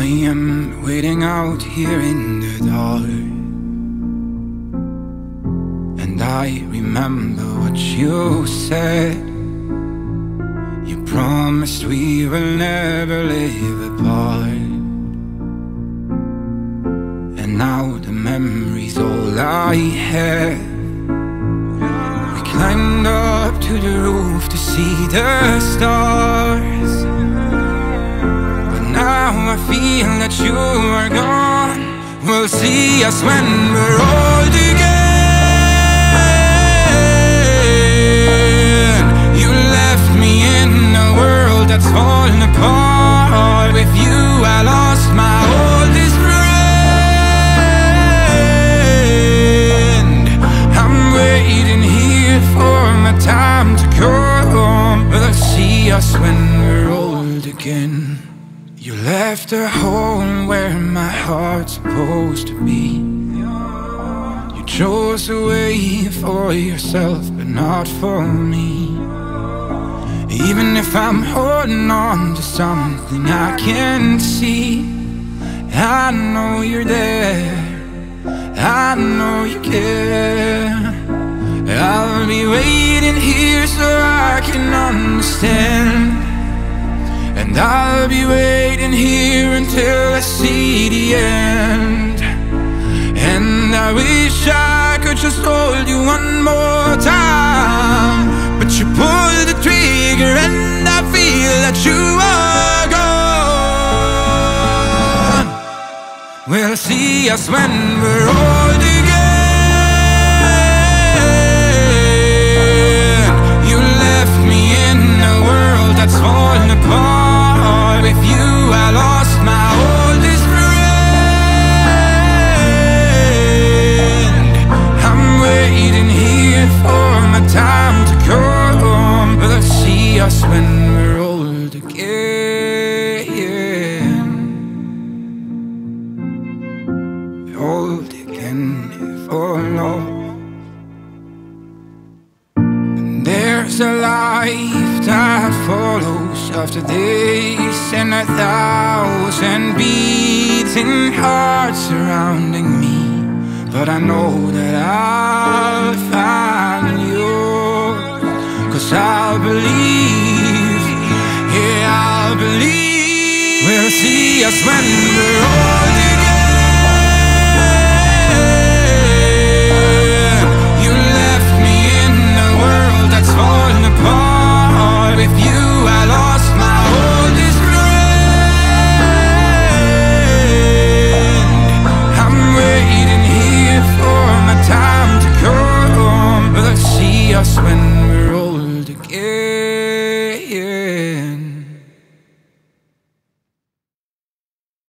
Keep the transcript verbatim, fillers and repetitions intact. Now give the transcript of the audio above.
am waiting out here in the dark, and I remember what you said. You promised we will never live apart, and now the memory's all I have. We climbed up to the roof to see the stars, but now I feel that you are gone. We'll see us when we're old again. You left me in a world that's falling apart. With you I lost my oldest friend. I'm waiting here for my time to come. We'll see us when we're old again. You left a home where my heart's supposed to be. You chose a way for yourself, but not for me. Even if I'm holding on to something I can't see, I know you're there, I know you care. I'll be waiting here so I can understand, and I'll be waiting here until I see the end. And I wish I could just hold you one more time, but you pulled the trigger and I feel that you are gone. We'll see us when we're old again. You left me in a world that's falling apart. With you I lost my oldest friend. I'm waiting here for my time to come. We'll see us when we're old again. Old again for love. And there's a life that follows after this, and a thousand beating hearts surrounding me. But I know that I'll find you, 'cause I'll believe, yeah, I'll believe. We'll see us when we're old.